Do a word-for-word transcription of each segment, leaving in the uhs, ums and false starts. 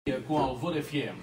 Com a Alvor F M.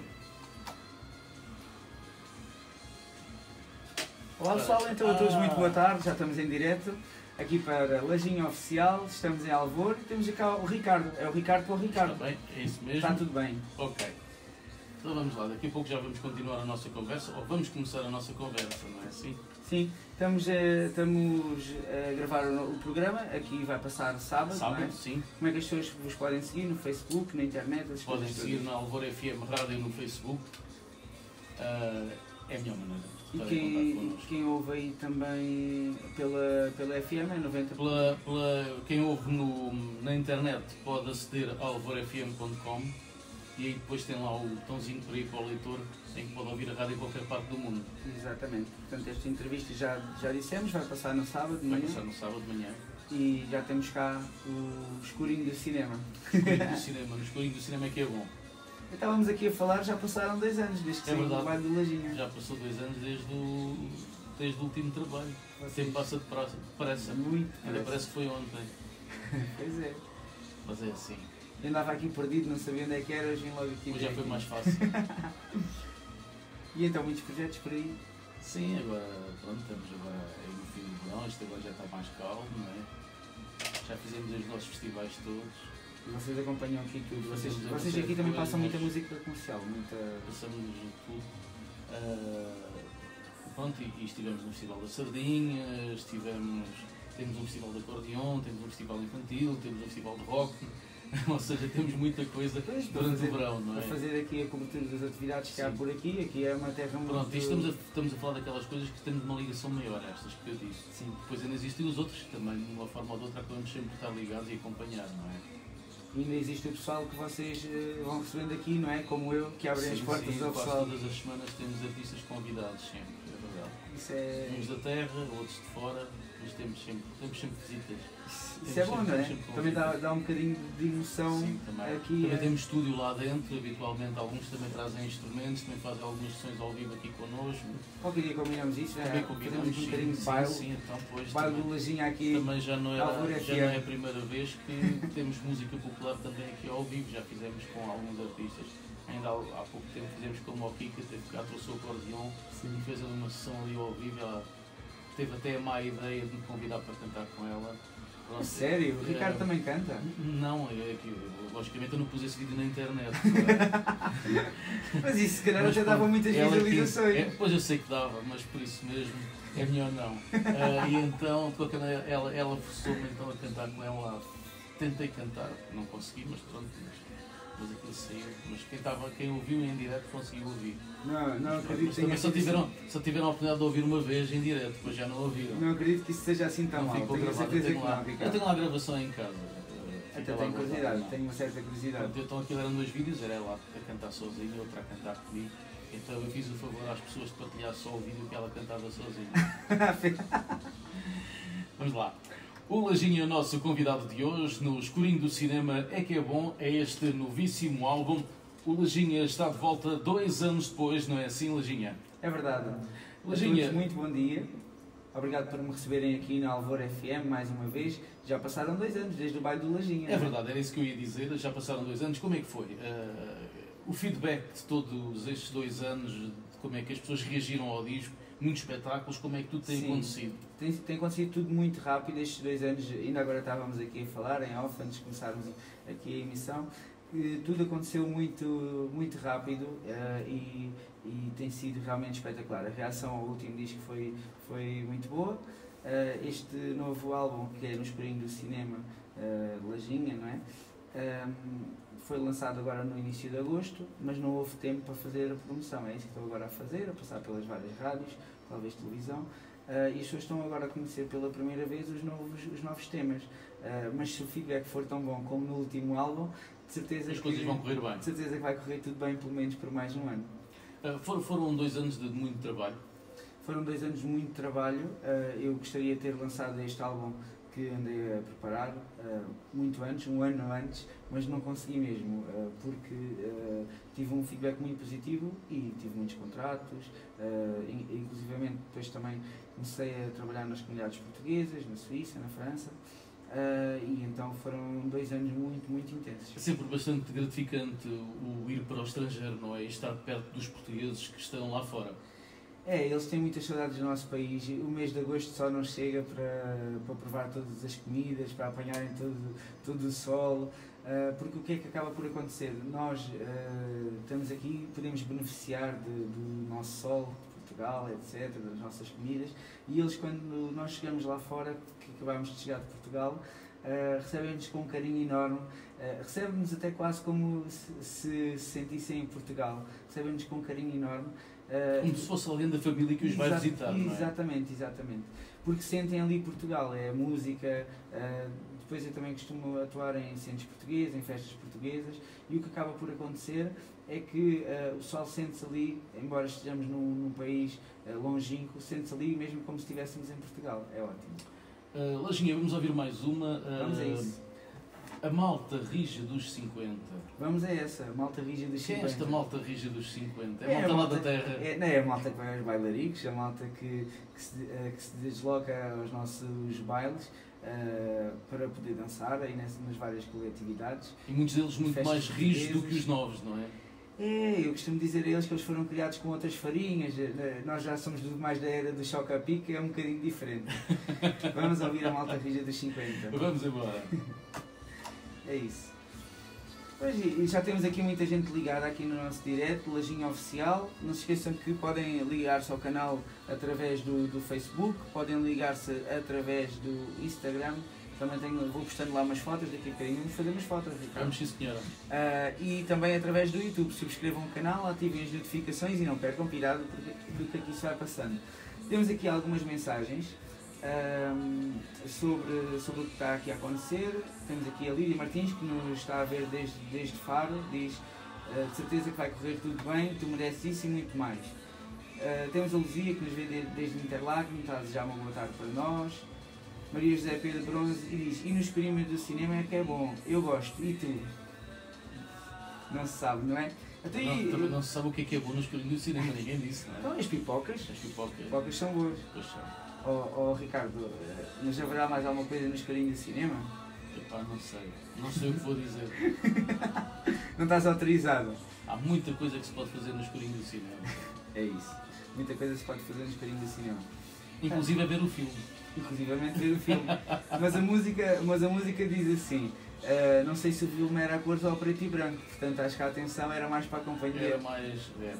Olá pessoal, então a todos muito boa tarde, já estamos em direto aqui para Lajinha Oficial, estamos em Alvor e temos cá o Ricardo, é o Ricardo para o Ricardo. Está bem? É isso mesmo? Está tudo bem. Ok. Então vamos lá, daqui a pouco já vamos continuar a nossa conversa, ou vamos começar a nossa conversa, não é assim? Sim, estamos a, estamos a gravar o, o programa, aqui vai passar sábado, Sábado, não é? sim. Como é que as pessoas vos podem seguir no Facebook, na internet? As Podem coisas seguir todas? na Alvor F M Rádio no Facebook. Ah, é a melhor maneira E de estar em quem, contato connosco. quem ouve aí também pela, pela F M é noventa por cento. Pela, pela, quem ouve no, na internet pode aceder a alvor f m ponto com e aí depois tem lá o botãozinho para ir para o leitor em que pode ouvir a rádio em qualquer parte do mundo. Exatamente, portanto esta entrevista já, já dissemos, vai passar no sábado de Vai manhã. passar no sábado de manhã. E já temos cá o escurinho do cinema. Escurinho do cinema, no escurinho do cinema é que é bom. Estávamos aqui a falar, já passaram dois anos desde que É saí do verdade. baile do Lajinha. Já passou dois anos desde o, desde o último trabalho. O Vocês- tempo passa depressa. Muito. Ainda parece que foi ontem. Pois é. Mas é assim. Eu andava aqui perdido, não sabia onde é que era, hoje vim logo aqui. Hoje já ver foi aqui. mais fácil. E então, muitos projetos por aí. Sim, agora pronto, estamos agora aí no fim do verão, isto agora já está mais calmo, não é? Já fizemos os nossos festivais todos, E vocês acompanham aqui tudo. Vocês, Fazemos uma vocês série aqui de também coisas. passam muita música comercial, muita. passamos tudo. Ah, pronto, e, e estivemos no Festival da Sardinha, estivemos, temos um festival de acordeão, temos um festival infantil, temos um festival de rock, ou seja, temos muita coisa Pois, para durante fazer- o verão, não é? Para fazer aqui a cobertura das atividades que há Sim. por aqui, aqui é uma terra muito. Pronto, isto estamos a, estamos a falar daquelas coisas que temos uma ligação maior, estas que eu disse. Sim. Depois ainda existem os outros que também, de uma forma ou de outra, acabamos sempre por estar ligados e acompanhar, não é? E ainda existe o pessoal que vocês eh, vão recebendo aqui, não é? Como eu, que abrem as Sim, portas sim, ao quase pessoal. todas as semanas temos artistas convidados, sempre, é verdade. Isso é. Uns da terra, outros de fora, mas temos sempre, temos sempre visitas. Isso é bom, não é? Temos sempre Também dá, dá um bocadinho de emoção Sim, também. aqui. também é- temos estúdio lá dentro, habitualmente alguns também trazem instrumentos, também fazem algumas sessões ao vivo aqui connosco. Qualquer dia combinamos isso, já Também fazemos combinamos, um sim, bocadinho de sim, baile. sim, então, pois, Baile também, do Lajinha aqui. também já não, Alvor era, F já M. não é a primeira vez que temos música popular também aqui ao vivo, já fizemos com alguns artistas. Ainda há, há pouco tempo fizemos com a Kika, teve cá, trouxe o acordeão e fez ali uma sessão ali ao vivo. Ela teve até a má ideia de me convidar para cantar com ela. A Pronto, sério? O é, Ricardo também canta? Não, é que eu, logicamente eu não pus esse vídeo na internet. Mas isso se calhar Mas, até dava pronto, muitas ela quis- visualizações. é, pois eu sei que dava, mas por isso mesmo é melhor não. Ah, e então, de qualquer maneira, ela, ela forçou-me então a cantar com ela. Tentei cantar, não consegui, mas pronto, mas, mas aquilo saiu. Mas quem, estava, quem ouviu em direto conseguiu ouvir. Não, não Mas, acredito mas que também tenha só sido tiveram, assim. só tiveram a oportunidade de ouvir uma vez em direto, depois já não ouviram. Não acredito que isso seja assim tão Não mal. ficou Tenho a gravado. certeza Eu que tenho, lá, não, eu Ricardo. tenho lá a gravação em casa. eh, fica Até lá tenho guardada, curiosidade, não. tenho uma certa curiosidade. Pronto, então aquilo eram dois vídeos, era ela a cantar sozinha e outra a cantar comigo. Então eu fiz o favor às pessoas de partilhar só o vídeo que ela cantava sozinha. Vamos lá. O Lajinha é o nosso convidado de hoje, no Escurinho do Cinema é que é bom, é este novíssimo álbum. O Lajinha está de volta dois anos depois, não é assim, Lajinha? É verdade. Lajinha. A todos, muito bom dia. Obrigado por me receberem aqui na Alvor F M mais uma vez. Já passaram dois anos desde o baile do Lajinha. É verdade, era isso que eu ia dizer, já passaram dois anos, como é que foi? Uh, o feedback de todos estes dois anos, de como é que as pessoas reagiram ao disco, muitos espetáculos, como é que tudo tem Sim. acontecido? Tem, tem acontecido tudo muito rápido estes dois anos, ainda agora estávamos aqui a falar em off, antes de começarmos aqui a emissão, que tudo aconteceu muito, muito rápido eh, e, e tem sido realmente espetacular. A reação ao último disco foi, foi muito boa. Eh, este novo álbum, que é no Escurinho do Cinema, eh, Lajinha, não é? Ehm, foi lançado agora no início de agosto, mas não houve tempo para fazer a promoção. É isso que estou agora a fazer, a passar pelas várias rádios, talvez televisão, uh, e as pessoas estão agora a conhecer pela primeira vez os novos, os novos temas. Uh, mas se o feedback for tão bom como no último álbum, de certeza, As que, coisas vão correr bem. de certeza que vai correr tudo bem, pelo menos por mais um ano. Uh, foram, foram dois anos de muito trabalho. Foram dois anos de muito trabalho. Uh, eu gostaria de ter lançado este álbum que andei a preparar uh, muito antes, um ano antes, mas não consegui mesmo, uh, porque uh, tive um feedback muito positivo e tive muitos contratos, uh, inclusivamente depois também comecei a trabalhar nas comunidades portuguesas, na Suíça, na França, Uh, e então foram dois anos muito, muito intensos. É sempre bastante gratificante o ir para o estrangeiro, não é? E estar perto dos portugueses que estão lá fora. É, eles têm muitas saudades do nosso país. O mês de agosto só não chega para, para provar todas as comidas, para apanharem todo, todo o sol. Uh, porque o que é que acaba por acontecer? Nós uh, estamos aqui, podemos beneficiar de, do nosso sol, de Portugal, etcétera, das nossas comidas, e eles, quando nós chegamos lá fora, que acabamos de chegar de Portugal, uh, recebem-nos com um carinho enorme, uh, recebem-nos até quase como se, se, se sentissem em Portugal, recebem-nos com um carinho enorme. Uh, como se fosse alguém da família que os vai visitar, não é? Exatamente, exatamente. Porque sentem ali Portugal, é a música. Uh, depois eu também costumo atuar em centros portugueses, em festas portuguesas, e o que acaba por acontecer é que uh, o sol sente-se ali, embora estejamos num, num país uh, longínquo, sente-se ali mesmo como se estivéssemos em Portugal. É ótimo. Uh, Lajinha, vamos ouvir mais uma. Uh, vamos a isso. A malta rija dos cinquenta. Vamos a essa, a malta rija dos cinquenta. Quem é esta malta rija dos cinquenta? É, é a malta, malta lá da terra? É, não é a malta que vai aos bailaricos, a malta que, que, se, uh, que se desloca aos nossos bailes uh, para poder dançar aí nas, nas várias coletividades. E muitos deles muito mais rijos do que os novos, não é? É, eu costumo dizer a eles que eles foram criados com outras farinhas, nós já somos mais da era do choque a pique, é um bocadinho diferente. Vamos ouvir a malta rija dos cinquenta. Vamos embora. É isso. Pois, e já temos aqui muita gente ligada aqui no nosso direto, Lajinha Oficial. Não se esqueçam que podem ligar-se ao canal através do, do Facebook, podem ligar-se através do Instagram. Também tenho, vou postando lá umas fotos, daqui a bocadinho vamos fazer umas fotos. Ricardo. Vamos sim, senhora. Uh, e também através do YouTube. Subscrevam o canal, ativem as notificações e não percam pirado do que aqui se vai passando. Temos aqui algumas mensagens um, sobre, sobre o que está aqui a acontecer. Temos aqui a Lídia Martins, que nos está a ver desde, desde Faro. Diz, uh, de certeza que vai correr tudo bem, tu mereces isso e muito mais. Uh, temos a Luzia, que nos vê desde, desde Interlaken, está a desejar uma boa tarde para nós. Maria José Pedro Bronze e diz, e nos primos do cinema é que é bom, eu gosto, e tu? Não se sabe, não é? Até não, aí, também não se sabe o que é que é bom nos primos do cinema, ninguém disse, não é? Então as pipocas, as pipocas, as pipocas são boas. Pois são. Oh, oh Ricardo, mas haverá mais alguma coisa nos carinhos do cinema? Epá, não sei, não sei o que vou dizer. Não estás autorizado? Há muita coisa que se pode fazer no escurinho do cinema. É isso, muita coisa se pode fazer no escurinho do cinema. Inclusive a ver o filme. Inclusivamente ver o filme. Mas a música, mas a música diz assim, uh, não sei se o filme era a cores ou a preto e branco, portanto acho que a atenção era mais para a companhia. Era mais... Era,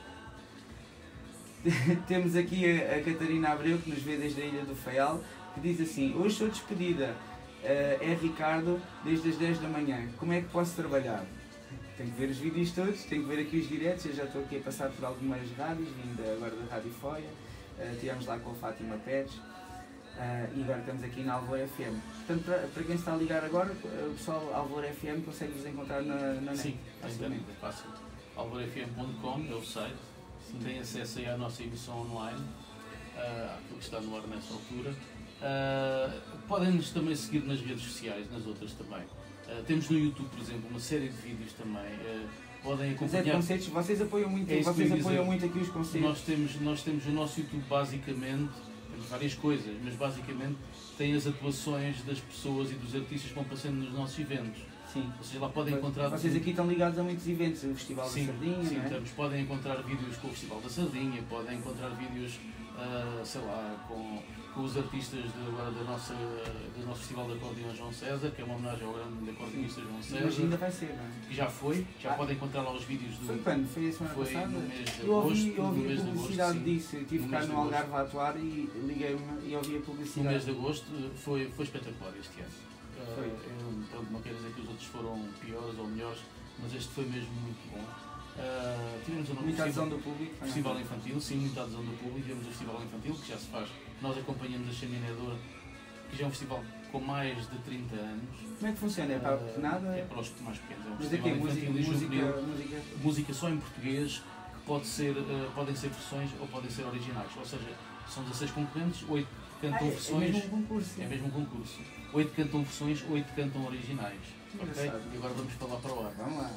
era. Temos aqui a, a Catarina Abreu, que nos vê desde a Ilha do Faial, que diz assim, hoje sou despedida, uh, é Ricardo, desde as dez da manhã, como é que posso trabalhar? Tenho que ver os vídeos todos, tenho que ver aqui os diretos, eu já estou aqui a passar por algumas rádios, vindo agora da Rádio Foia, uh, estivemos lá com a Fátima Pérez. Uh, e agora estamos aqui na Alvoura F M. Portanto, para, para quem está a ligar agora, o pessoal Alvoura F M consegue-vos encontrar na, na net. Sim, é fácil. alvoura f m ponto com é o site. Sim. Tem acesso aí à nossa emissão online, uh, aquilo que está no ar nessa altura. Uh, Podem-nos também seguir nas redes sociais, nas outras também. Uh, temos no YouTube, por exemplo, uma série de vídeos também. Uh, podem acompanhar. Mas é de vocês apoiam muito, é vocês apoiam muito aqui os concertos. Nós temos, nós temos o nosso YouTube basicamente. Temos várias coisas, mas basicamente tem as atuações das pessoas e dos artistas que vão passando nos nossos eventos. Sim. Ou seja, lá podem encontrar... Vocês aqui estão ligados a muitos eventos, o Festival sim, da Sardinha, sim, não é? Estamos, podem encontrar vídeos com o Festival da Sardinha, podem encontrar vídeos, uh, sei lá, com, com os artistas de, agora da nossa, do nosso Festival de Acordeão João César, que é uma homenagem ao grande acordeonista João César. Mas ainda vai ser, não é? Que já foi, já ah. podem encontrar lá os vídeos do... Foi quando? Foi a semana foi passada? No mês de eu ouvi, agosto, eu ouvi no mês a publicidade de agosto, disso, eu estive cá no Algarve a atuar e liguei-me e ouvi a publicidade. No mês de agosto foi, foi espetacular este ano. Foi. Eu, pronto, não quero dizer que os outros foram piores ou melhores, mas este foi mesmo muito bom. Uh, tivemos um muita adesão do público. Festival Infantil, sim, muita adesão do público. Tivemos o Festival Infantil, que já se faz. Nós acompanhamos a Chaminé de Ouro, que já é um festival com mais de trinta anos. Como é que funciona? É para uh, nada? É para os mais pequenos. É um mas festival aqui, infantil música, e juvenil. música, música... música só em português, que pode ser, uh, podem ser versões ou podem ser originais. Ou seja, são dezasseis concorrentes, oito cantam ah, é, versões. É mesmo um concurso. É mesmo um concurso. oito cantam versões, oito cantam originais. Okay? E agora vamos falar para o ar. Vamos lá.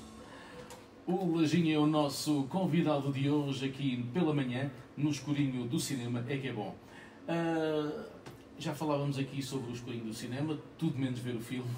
O Lajinha é o nosso convidado de hoje aqui pela manhã, no escurinho do cinema, é que é bom. Uh, já falávamos aqui sobre o escurinho do cinema, tudo menos ver o filme.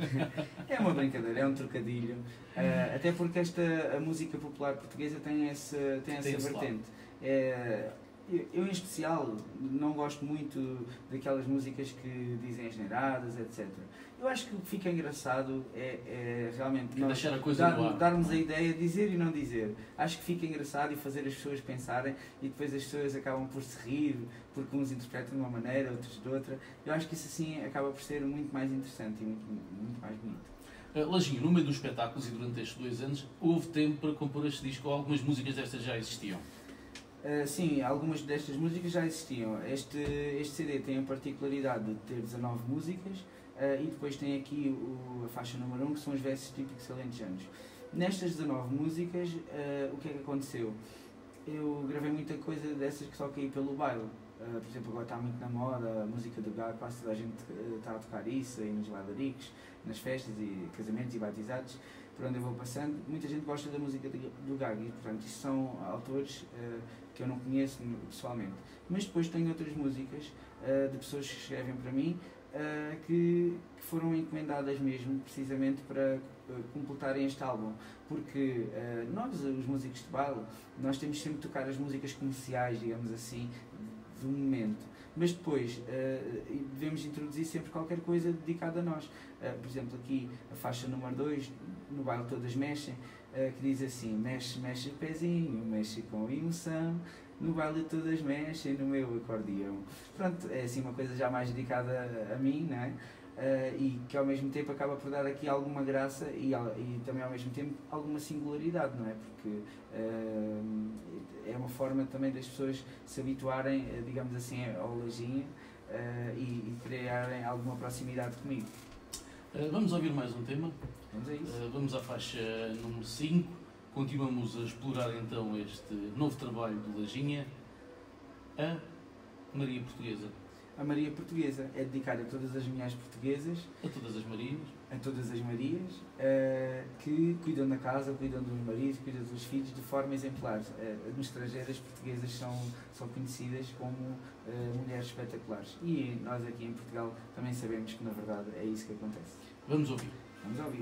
É uma brincadeira, é um trocadilho. Uh, até porque esta, a música popular portuguesa tem essa, tem essa tem vertente. É, eu, eu, em especial, não gosto muito daquelas músicas que dizem asneiradas, etcétera. Eu acho que o que fica engraçado é, é realmente nós deixar a coisa dar, darmos a ideia, dizer e não dizer. Acho que fica engraçado e fazer as pessoas pensarem e depois as pessoas acabam por se rir, porque uns interpretam de uma maneira, outros de outra. Eu acho que isso assim acaba por ser muito mais interessante e muito, muito mais bonito. Uh, Lajinho, no meio dos espetáculos e durante estes dois anos, houve tempo para compor este disco ou algumas músicas destas já existiam? Uh, sim, algumas destas músicas já existiam. Este, este C D tem a particularidade de ter dezanove músicas. Uh, e depois tem aqui o, a faixa número um, que são os versos típicos alentejanos. Nestas dezanove músicas, uh, o que é que aconteceu? Eu gravei muita coisa dessas que só caí pelo baile. Uh, por exemplo, agora está muito na moda a música do Gago, quase toda a gente está uh, a tocar isso, aí nos bailaricos, nas festas e casamentos e batizados, por onde eu vou passando. Muita gente gosta da música do Gago e, portanto, isto são autores uh, que eu não conheço pessoalmente. Mas depois tenho outras músicas uh, de pessoas que escrevem para mim, Uh, que, que foram encomendadas mesmo precisamente para uh, completarem este álbum, porque uh, nós, os músicos de baile, nós temos sempre de tocar as músicas comerciais, digamos assim, do momento, mas depois uh, devemos introduzir sempre qualquer coisa dedicada a nós. Uh, por exemplo, aqui a faixa número dois, no baile todas mexem, uh, que diz assim: mexe, mexe o pezinho, mexe com emoção, no baile todas mexem, no meu acordeão. Pronto, é assim uma coisa já mais dedicada a, a mim, não é? Uh, e que ao mesmo tempo acaba por dar aqui alguma graça e, e também ao mesmo tempo alguma singularidade, não é? Porque uh, é uma forma também das pessoas se habituarem, digamos assim, ao Lajinho uh, e, e criarem alguma proximidade comigo. Uh, vamos ouvir mais um tema? Vamos a isso. Uh, vamos à faixa número cinco. Continuamos a explorar então este novo trabalho do Lajinha, a Maria Portuguesa. A Maria Portuguesa é dedicada a todas as mulheres portuguesas, a todas as Marias, a todas as Marias uh, que cuidam da casa, cuidam dos maridos, cuidam dos filhos de forma exemplar. Uh, no estrangeiro, as portuguesas são, são conhecidas como uh, mulheres espetaculares. E nós aqui em Portugal também sabemos que na verdade é isso que acontece. Vamos ouvir. Vamos ouvir.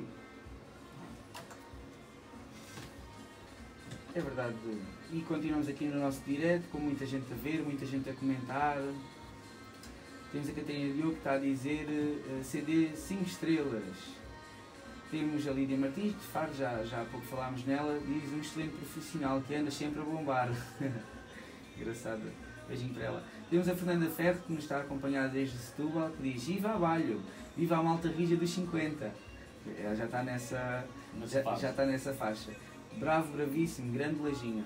É verdade. E continuamos aqui no nosso direto, com muita gente a ver, muita gente a comentar. Temos a Catarina Diogo que está a dizer uh, C D cinco estrelas. Temos a Lídia Martins, de Faro, já, já há pouco falámos nela, diz um excelente profissional que anda sempre a bombar. Engraçada. Beijinho para ela. Temos a Fernanda Ferro, que nos está a acompanhar desde Setúbal, que diz: viva a Balho, viva a malta rija dos cinquenta. Ela já está nessa, já, já está nessa faixa. Bravo, bravíssimo, grande Lajinha.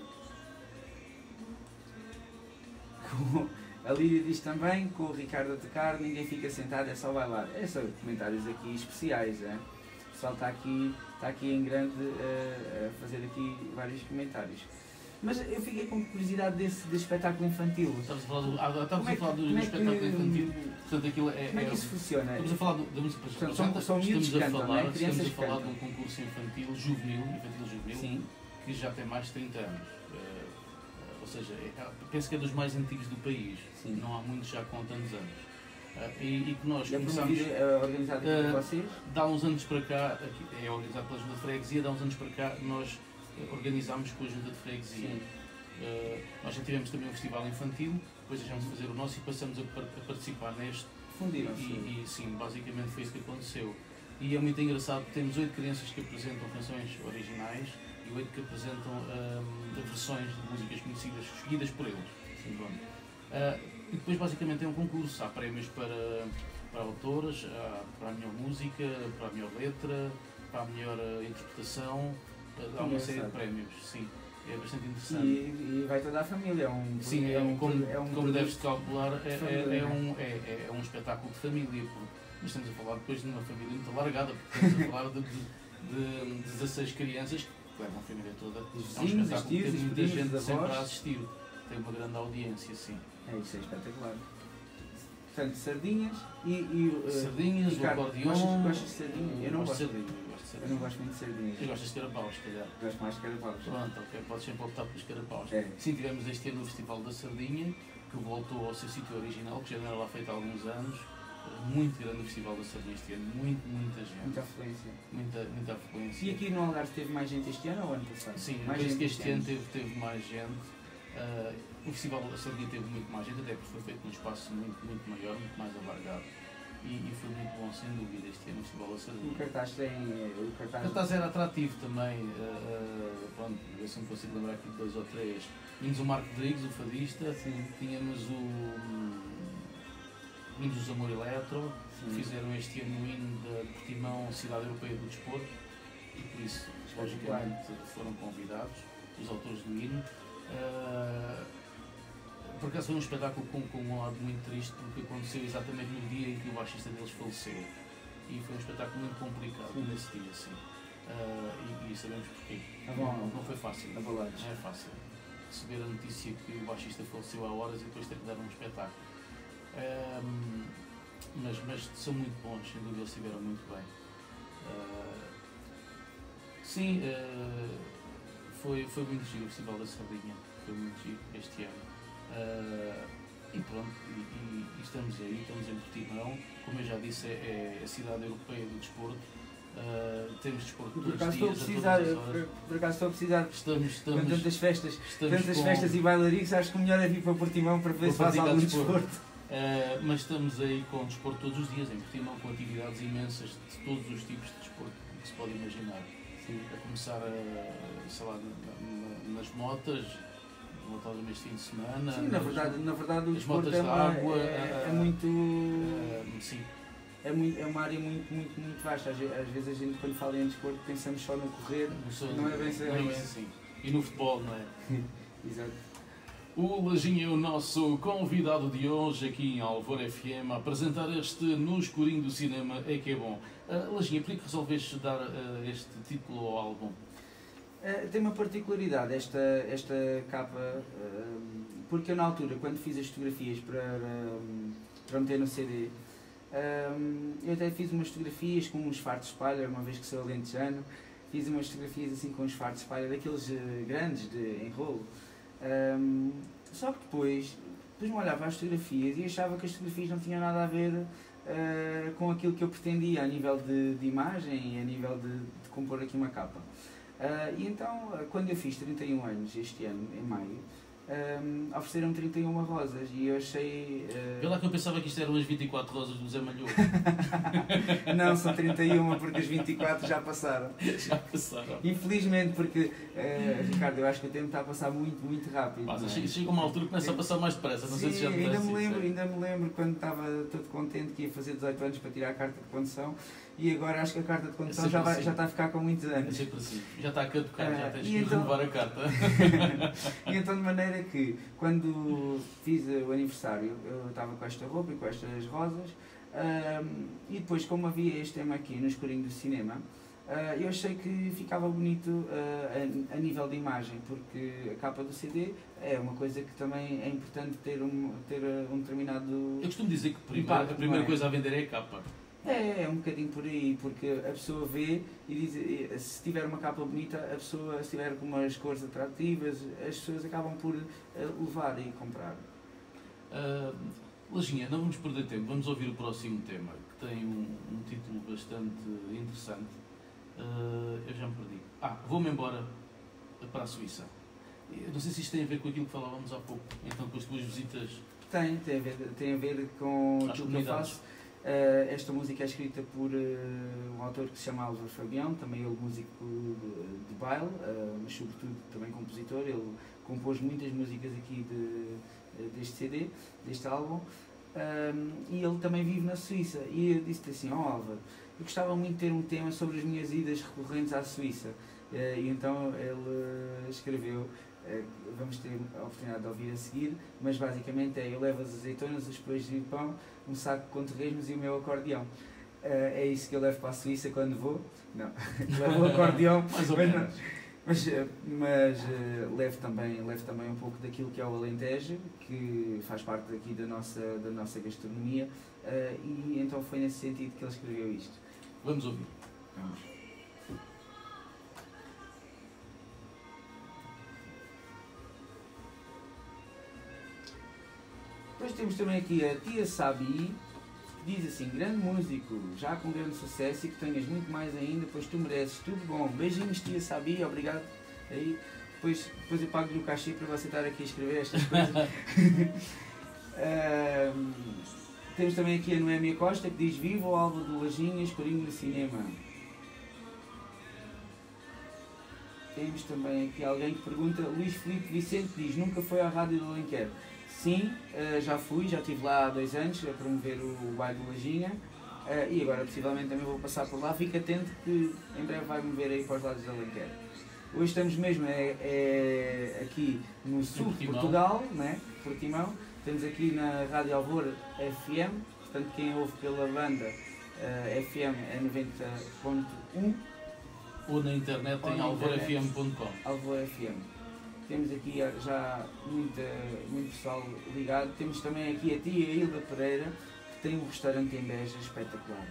A Lídia diz também, com o Ricardo a tocar, ninguém fica sentado, é só bailar. É só comentários aqui especiais, é? O pessoal está aqui, está aqui em grande uh, a fazer aqui vários comentários. Mas eu fiquei com curiosidade desse, desse espetáculo infantil. Estamos a falar do, ah, estamos a falar do, do espetáculo que, infantil. Portanto, aquilo é, como é que isso é, funciona? Estamos a falar, do, estamos, Portanto, são, são estamos a cantam, falar, não é? estamos a falar cantam. de um concurso infantil juvenil, infantil juvenil, Sim. Que já tem mais de trinta anos. Uh, ou seja, é, penso que é dos mais antigos do país. Sim. Não há muitos já com tantos anos. Uh, e, e que nós e começamos. É organizado uh, por vocês? Dá uns anos para cá, aqui, é organizado pela Junta de Freguesia, dá uns anos para cá nós organizámos com a Junta de Freguesia. Uh, nós já tivemos também um festival infantil, depois deixámos de fazer o nosso e passamos a, a participar neste. Fundiram-se. E, e sim, basicamente foi isso que aconteceu. E é muito engraçado, temos oito crianças que apresentam canções originais e oito que apresentam um, versões de músicas conhecidas, escolhidas por eles. Sim, uh, e depois basicamente é um concurso, há prémios para, para autoras, para a melhor música, para a melhor letra, para a melhor uh, interpretação, uh, há uma série de prémios, sim. É bastante interessante. E, e vai toda a família, é um, sim, é um, como, é um como deves calcular, é, família, é, é, um, é, é um espetáculo de família, mas estamos a falar depois de uma família muito alargada, porque estamos a falar de, de, de dezasseis crianças que levam a família toda. Os é um espetáculo que tem muita primos, gente sempre avós. a assistir, tem uma grande audiência, sim. É isso, é espetacular. Portanto, sardinhas e... e uh, sardinhas, Ricardo, o acordeão... Gostas, gostas de sardinhas? Eu não gosto de sardinhas. Eu não gosto muito de sardinhas. Eu gosto de carapaus, se calhar. Gosto mais de carapaus. Pronto, ok, podes sempre optar pelos carapaus. É. Sim, tivemos este ano o Festival da Sardinha, que voltou ao seu sítio original, que já não era lá feito há alguns anos. Muito grande o Festival da Sardinha este ano, muito, muita gente. Muita afluência. Muita, muita afluência. E aqui no Algarve teve mais gente este ano ou ano passado? Sim, mais penso gente que este ano ano. teve, teve mais gente. Uh, o Festival da Sardinha teve muito mais gente, até porque foi feito num espaço muito, muito maior, muito mais alargado. E, e foi muito bom, sem dúvida, este ano o Festival da Sardinha. O cartaz tem. O cartaz... O cartaz era atrativo também. Uh, uh, pronto, eu sempre consigo lembrar aqui de dois ou três. Tínhamos o Marco Rodrigues, o fadista, Sim. tínhamos o. Tínhamos os Amor Eletro, que fizeram este ano o hino da Portimão, Cidade Europeia do Desporto, e por isso, logicamente, foram convidados os autores do hino. Uh, por acaso foi um espetáculo com, com um lado muito triste, porque aconteceu exatamente no dia em que o baixista deles faleceu. E foi um espetáculo muito complicado sim. nesse dia, sim. Uh, e, e sabemos porquê. Ah, bom, não, não foi fácil. Não é fácil receber a notícia que o baixista faleceu há horas e depois ter que dar um espetáculo. Um, mas, mas são muito bons, sem dúvida, eles estiveram muito bem. Uh, sim, uh, foi, foi muito giro o Festival da Sardinha, foi muito giro este ano. Uh, e pronto, e, e, e estamos aí, estamos em Portimão, como eu já disse, é, é a cidade europeia do desporto. Uh, temos desporto todos os dias, precisar, a todas as horas. Por, por acaso estou a precisar, estamos, estamos, com tantas festas, tantas com, festas e bailaricos, acho que o melhor é vir para Portimão para ver se faz algum desporto. desporto. Uh, mas estamos aí com desporto todos os dias, em Portimão, com atividades imensas de todos os tipos de desporto que se pode imaginar. Sim. A começar, a, sei lá, na, na, nas motas, motas mês de fim de semana. Sim, na verdade, na verdade o as motas é, de água. É, é muito. Uh, sim. É, muito, é uma área muito, muito, muito vasta. Às, às vezes a gente, quando fala em desporto, pensamos só no correr, não, não é bem assim. Não é bem assim. E no futebol, não é? Exato. O Lajinha é o nosso convidado de hoje aqui em Alvor F M a apresentar este No Escurinho do Cinema É Que É Bom. Uh, Lajinha, por que resolveste dar uh, este título ao álbum? Uh, tem uma particularidade esta, esta capa, uh, porque eu na altura, quando fiz as fotografias para, um, para meter no C D, um, eu até fiz umas fotografias com uns fartos de palha, uma vez que sou alentejano, fiz umas fotografias assim com uns fartos de palha, daqueles uh, grandes de enrolo. Um, só que depois, depois me olhava as fotografias e achava que as fotografias não tinham nada a ver uh, com aquilo que eu pretendia a nível de, de imagem e a nível de, de compor aqui uma capa. Uh, e então, quando eu fiz trinta e um anos este ano, em maio, um, ofereceram trinta e uma rosas e eu achei... Uh... Vê lá que eu pensava que isto eram as vinte e quatro rosas do Zé Malhoa. Não, são trinta e uma porque as vinte e quatro já passaram. Já passaram. Infelizmente, porque, uh, Ricardo, eu acho que o tempo está a passar muito, muito rápido. Passa, é? chega, chega uma altura que começa a passar mais depressa, não Sim, sei se já me ainda me assim, lembro, ainda me lembro quando estava todo contente que ia fazer dezoito anos para tirar a carta de condução e agora acho que a carta de condução é já, vai, assim. já está a ficar com muitos anos. É sempre assim. Já está a caducar, uh, já tens que então, renovar a carta. E então de maneira que quando fiz o aniversário eu estava com esta roupa e com estas rosas um, e depois como havia este tema aqui no escurinho do cinema, uh, eu achei que ficava bonito uh, a, a nível de imagem, porque a capa do C D é uma coisa que também é importante ter um, ter um determinado... Eu costumo dizer que primeiro, impacto, a primeira é? coisa a vender é a capa. É, é um bocadinho por aí, porque a pessoa vê e diz, se tiver uma capa bonita, a pessoa, se tiver com umas cores atrativas, as pessoas acabam por levar e comprar. Uh, Lajinha, não vamos perder tempo, vamos ouvir o próximo tema, que tem um, um título bastante interessante. Uh, eu já me perdi. Ah, vou-me embora para a Suíça. Eu não sei se isto tem a ver com aquilo que falávamos há pouco, então com as tuas visitas. Tem, tem a ver, tem a ver com aquilo que eu faço. Uh, esta música é escrita por uh, um autor que se chama Álvaro Fabião, também ele músico de, de baile, uh, mas sobretudo também compositor. Ele compôs muitas músicas aqui de, deste C D, deste álbum, um, e ele também vive na Suíça. E eu disse-te assim, ó oh, Álvaro, eu gostava muito de ter um tema sobre as minhas idas recorrentes à Suíça. Uh, e então ele uh, escreveu, uh, vamos ter a oportunidade de ouvir a seguir, mas basicamente é: eu levo as azeitonas, os peixes e o pão, um saco com torresmos e o meu acordeão. Uh, é isso que eu levo para a Suíça quando vou. Não, levo o acordeão, mais ou mas, menos. mas, mas uh, levo, também, levo também um pouco daquilo que é o Alentejo, que faz parte aqui da nossa, da nossa gastronomia, uh, e então foi nesse sentido que ele escreveu isto. Vamos ouvir. Vamos. Depois temos também aqui a Tia Sabi, que diz assim: grande músico, já com grande sucesso e que tenhas muito mais ainda, pois tu mereces, tudo bom. Beijinhos, Tia Sabi, obrigado. Aí, depois, depois eu pago-lhe o cachê para você estar aqui a escrever estas coisas. uh, temos também aqui a Noémia Costa, que diz: viva o Alva do Lajinhas, Corinho do Cinema. Temos também aqui alguém que pergunta: Luís Filipe Vicente diz: nunca foi à Rádio do Alenquer? Sim, já fui, já estive lá há dois anos a promover o baile do Lajinha e agora possivelmente também vou passar por lá. Fique atento que em breve vai-me ver aí para os lados do Alenquer. Hoje estamos mesmo é, é aqui no sul de Portugal, né? Portimão. Temos aqui na Rádio Alvor F M, portanto quem ouve pela banda uh, F M é noventa ponto um. Ou na internet em alvor f m ponto com. Alvor F M. Temos aqui já muita, muito pessoal ligado. Temos também aqui a tia Hilda Pereira, que tem um restaurante em Beja espetacular,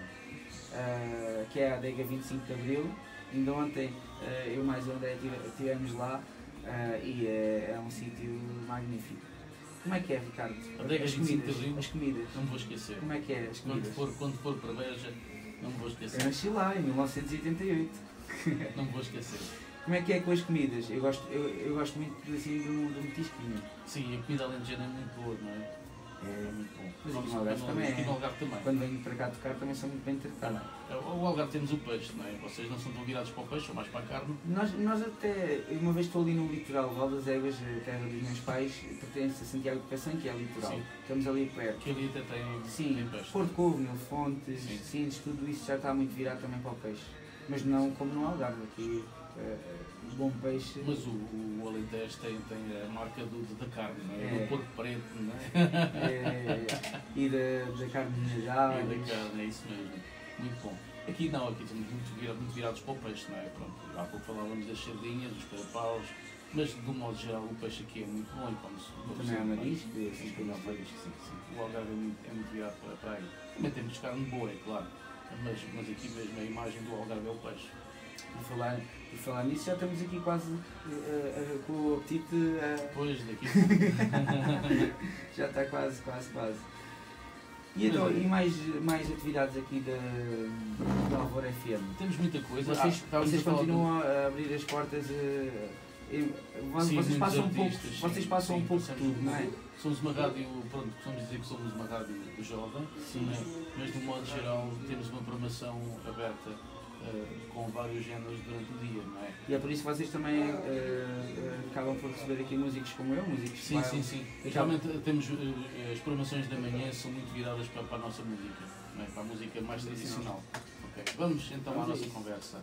uh, que é a Adega vinte e cinco de Abril. Ainda ontem uh, eu mais o André estivemos lá uh, e é, é um sítio magnífico. Como é que é, Ricardo? Adega as vinte e cinco de comidas, Abril? as comidas. Não me vou esquecer. Como é que é as comidas? Quando for, quando for para Beja, não me vou esquecer. Eu nasci lá em mil novecentos e oitenta e oito. Não me vou esquecer. Como é que é com as comidas? Eu gosto, eu, eu gosto muito assim, do, do metisquinho. Sim, a comida alentejana é muito boa, não é? É muito bom. Mas Vamos aqui no Algarve também aqui no é. Algarve também. Quando venho para cá tocar também são muito bem tratados. O Algarve temos o peixe, não é? Vocês não são tão virados para o peixe, ou mais para a carne? Nós, nós até, uma vez estou ali no litoral, Val das Éguas, a terra dos meus pais, pertence a Santiago de Cação, que é litoral. Sim. Estamos ali perto. Que ali até tem, Sim, tem peixe. Porto Covo, Mil Fontes, Sim. Sines, tudo isso já está muito virado também para o peixe. Mas não como no Algarve, aqui é, bom peixe. Mas o, o Alentejo tem, tem a marca do, da carne, não é? É. Do porco preto, não é? É, e da, da carne de mineral. E da carne, é isso mesmo. Muito bom. Aqui não, aqui estamos muito virados, muito virados para o peixe, não é? Pronto, há pouco falávamos das sardinhas, dos carapaus, mas de um modo geral o peixe aqui é muito bom e come-se. Também há marisco, sim, assim, também há marisco, sim, sim. O Algarve é muito, é muito virado para, para aí. Também temos carne boa, é claro, mas, mas aqui mesmo a imagem do Algarve é o peixe. Por falar, por falar nisso, já estamos aqui quase uh, uh, com o apetite. Uh... Pois, daqui. Já está quase, quase, quase. E, então, e mais, mais atividades aqui da, da Alvor F M? Temos muita coisa. Vocês, ah, vocês continuam a abrir as portas. Uh, e, Sim, vocês passam um pouco, artistas, vocês sim, passam sim, um pouco passamos tudo, não é? Somos uma rádio, pronto, podemos dizer que somos uma rádio jovem, Sim. é? Mas de um modo geral temos uma programação aberta uh, com vários géneros durante o dia, não é? E é por isso que vocês também uh, uh, acabam por receber aqui músicos como eu, músicos Sim, sim, sim. Acabam... Realmente temos uh, as programações da manhã são muito viradas para, para a nossa música, não é? Para a música mais tradicional. Okay. Vamos então Vamos à nossa isso. conversa.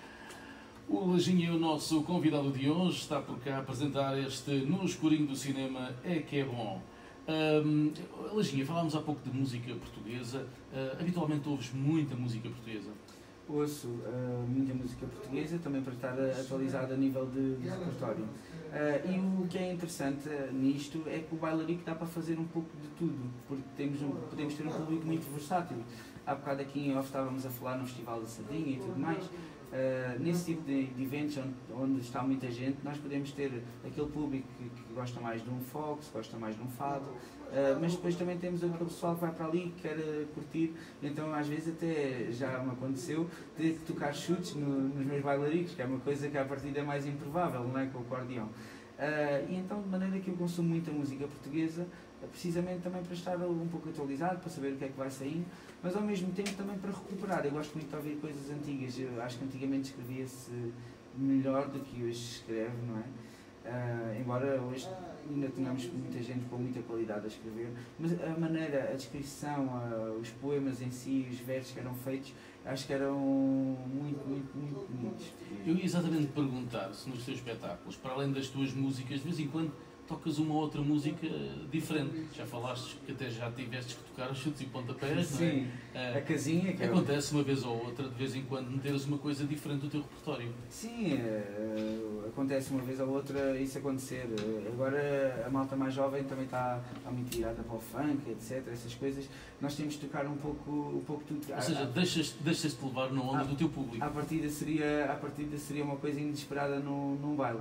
O Lajinha é o nosso convidado de hoje, está por cá a apresentar este No Escurinho do Cinema É Que É Bom. Um, Lajinha, falámos há pouco de música portuguesa, uh, habitualmente ouves muita música portuguesa? Ouço uh, muita música portuguesa, também para estar atualizado a nível de, de repertório. Uh, e o que é interessante uh, nisto é que o bailarico dá para fazer um pouco de tudo, porque temos um, podemos ter um público muito versátil. Há bocado aqui em off estávamos a falar no Festival da Sardinha e tudo mais. Uh, nesse tipo de, de eventos onde, onde está muita gente, nós podemos ter aquele público que, que gosta mais de um folk, gosta mais de um fado, uh, mas depois também temos aquele pessoal que vai para ali, que quer uh, curtir, então às vezes até já me aconteceu ter que tocar chutes no, nos meus bailaricos, que é uma coisa que à partida é mais improvável, não é, com o acordeão. Uh, e então de maneira que eu consumo muita música portuguesa, precisamente também para estar um pouco atualizado, para saber o que é que vai saindo, mas ao mesmo tempo também para recuperar. Eu gosto muito de ouvir coisas antigas, eu acho que antigamente escrevia-se melhor do que hoje se escreve, não é? Uh, embora hoje ainda tenhamos muita gente com muita qualidade a escrever, mas a maneira, a descrição, uh, os poemas em si, os versos que eram feitos, acho que eram muito, muito, muito bonitos. Eu ia exatamente perguntar se nos teus espetáculos, para além das tuas músicas, de vez em quando tocas uma ou outra música diferente. Já falaste que até já tiveste que tocar os chutes e pontapés, Sim, não é? a casinha. Que acontece uma vez ou outra, de vez em quando, meteres uma coisa diferente do teu repertório. Sim, uh, acontece uma vez ou outra isso acontecer. Uh, agora a malta mais jovem também está, está muito virada para o funk, etcétera. Essas coisas. Nós temos de tocar um pouco, um pouco tudo. Ou seja, deixas-te deixas levar na onda à, do teu público. À partida seria, à partida seria uma coisa inesperada num, num baile.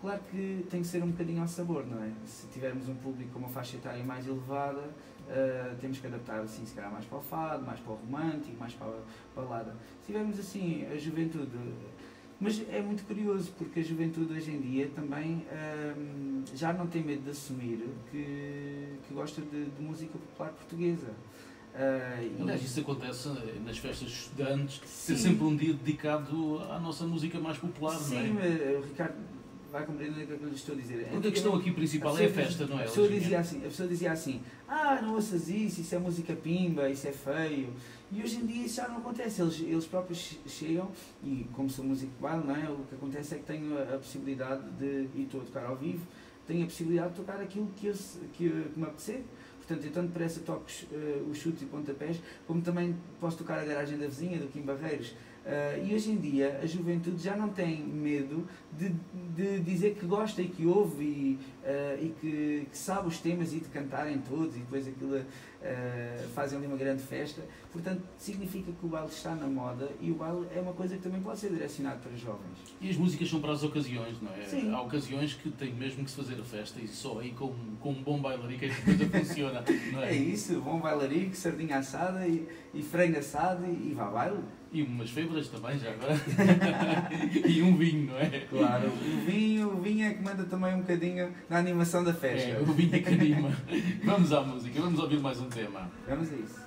claro que tem que ser um bocadinho ao sabor, não é? Se tivermos um público com uma faixa etária mais elevada, uh, temos que adaptar assim, se calhar mais para o fado, mais para o romântico, mais para a balada. Se tivermos assim a juventude, mas é muito curioso porque a juventude hoje em dia também um, já não tem medo de assumir que, que gosta de, de música popular portuguesa. Uh, Aliás, isso acontece nas festas de estudantes, ser sempre um dia dedicado à nossa música mais popular, sim, não é? Sim, mas o Ricardo vai compreender o que eu lhe estou a dizer. Porque a questão aqui principal é a festa, não é? A pessoa, dizia assim, a pessoa dizia assim, ah, não ouças isso, isso é música pimba, isso é feio. E hoje em dia isso já não acontece, eles, eles próprios chegam, e como sou músico de baile, não é? O que acontece é que tenho a, a possibilidade de, e estou a tocar ao vivo, tenho a possibilidade de tocar aquilo que, eu, que, que me apetecer. Portanto, eu tanto depressa toco uh, os chutes e pontapés, como também posso tocar a garagem da vizinha, do Kim Barreiros. Uh, e hoje em dia a juventude já não tem medo de, de dizer que gosta e que ouve e, uh, e que, que sabe os temas e de cantarem todos e depois aquilo uh, fazem ali uma grande festa. Portanto, significa que o baile está na moda e o baile é uma coisa que também pode ser direcionado para jovens. E as músicas são para as ocasiões, não é? Sim. Há ocasiões que tem mesmo que se fazer a festa e só aí com, com um bom bailarico é que a coisa funciona, não é? É isso, bom bailarico, sardinha assada e, e frango assado e, e vá baile. E umas febras também, já agora. E um vinho, não é? Claro, o vinho, o vinho é que manda também um bocadinho na animação da festa. É, o vinho é que anima. Vamos à música, vamos ouvir mais um tema. Vamos a isso.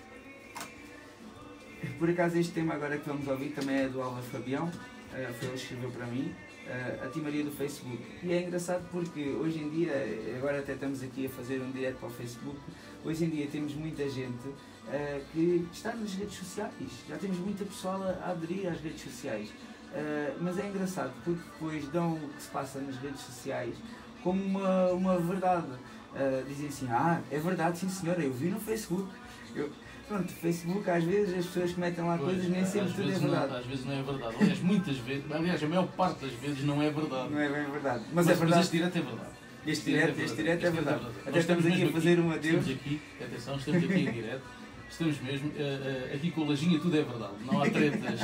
Por acaso este tema agora que vamos ouvir também é do Álvaro Fabião, uh, foi ele que escreveu para mim, uh, a Timaria do Facebook. E é engraçado porque hoje em dia, agora até estamos aqui a fazer um direto para o Facebook, hoje em dia temos muita gente uh, que está nas redes sociais, já temos muita pessoal a aderir às redes sociais. Uh, mas é engraçado porque depois dão o que se passa nas redes sociais como uma, uma verdade. Uh, dizem assim, ah, é verdade, sim senhora, eu vi no Facebook. Eu, Pronto, Facebook, às vezes as pessoas que metem lá pois, coisas nem sempre tudo é verdade. Não, às vezes não é verdade. Aliás, muitas vezes, aliás, a maior parte das vezes não é verdade. Não é bem verdade. Mas, mas é verdade. Mas este direto é verdade. Este direto, este direto é verdade. Até estamos aqui a fazer um adeus. Estamos aqui, atenção, estamos aqui em direto. Estamos mesmo, uh, uh, aqui com o Lajinha tudo é verdade. Não há tretas.